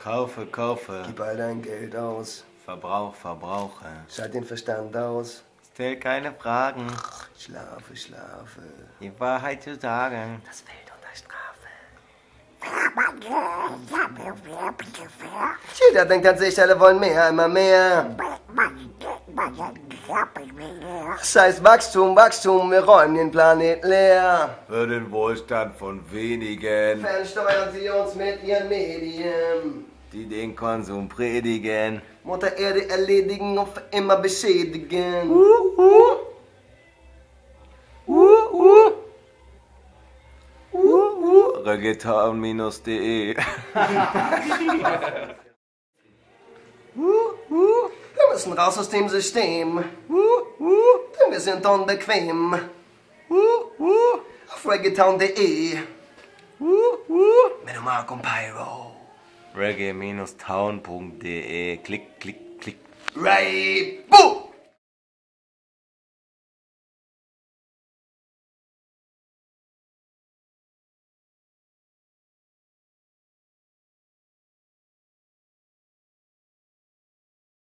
Kaufe, kaufe. Gib all dein Geld aus. Verbrauch, verbrauche. Schalt den Verstand aus. Stell keine Fragen. Schlafe, schlafe. Die Wahrheit zu sagen. Das fällt unter Strafe. Jeder denkt an sich, alle wollen mehr, immer mehr. Scheiß Wachstum, Wachstum, wir räumen den Planet leer. Für den Wohlstand von wenigen, Fernsteuern sie uns mit ihren Medien. die den Konsum predigen. Mutter Erde erledigen und für immer beschädigen. Reggaeton-de. Wir müssen raus aus dem System. Denn wir sind unbequem. Auf reggaeton.de mit Marco und Pyro. Reggae-town.de. Klick, klick, klick. Ray, boo!